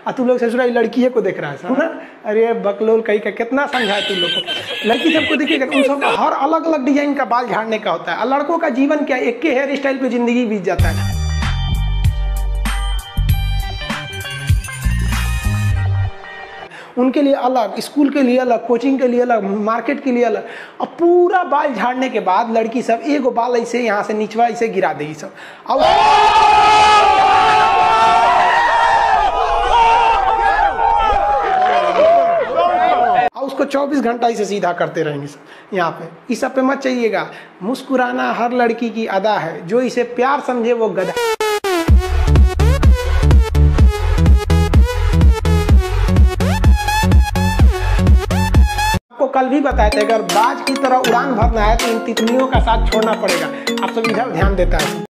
और तू लोग ससुरा लड़की को देख रहा है सर ना। अरे बकलोल कहीं का कितना समझाए तू लोग को। लड़की सबको देखिएगा उन सब हर अलग अलग डिजाइन का बाल झाड़ने का होता है, और लड़कों का जीवन क्या एक के हेयर स्टाइल पे जिंदगी बीत जाता है। उनके लिए अलग, स्कूल के लिए अलग, कोचिंग के लिए अलग, मार्केट के लिए अलग। और पूरा बाल झाड़ने के बाद लड़की सब एगो बाल ऐसे यहाँ से निचवा ऐसे गिरा देगी सब, और उसको 24 घंटा इसे सीधा करते रहेंगे सब यहाँ पे। इस सब पे मत चाहिएगा। मुस्कुराना हर लड़की की अदा है, जो इसे प्यार समझे वो गधा। कल भी बताए थे अगर बाज की तरह उड़ान भरना है तो इन तितलियों का साथ छोड़ना पड़ेगा। आप सब इधर ध्यान देता है।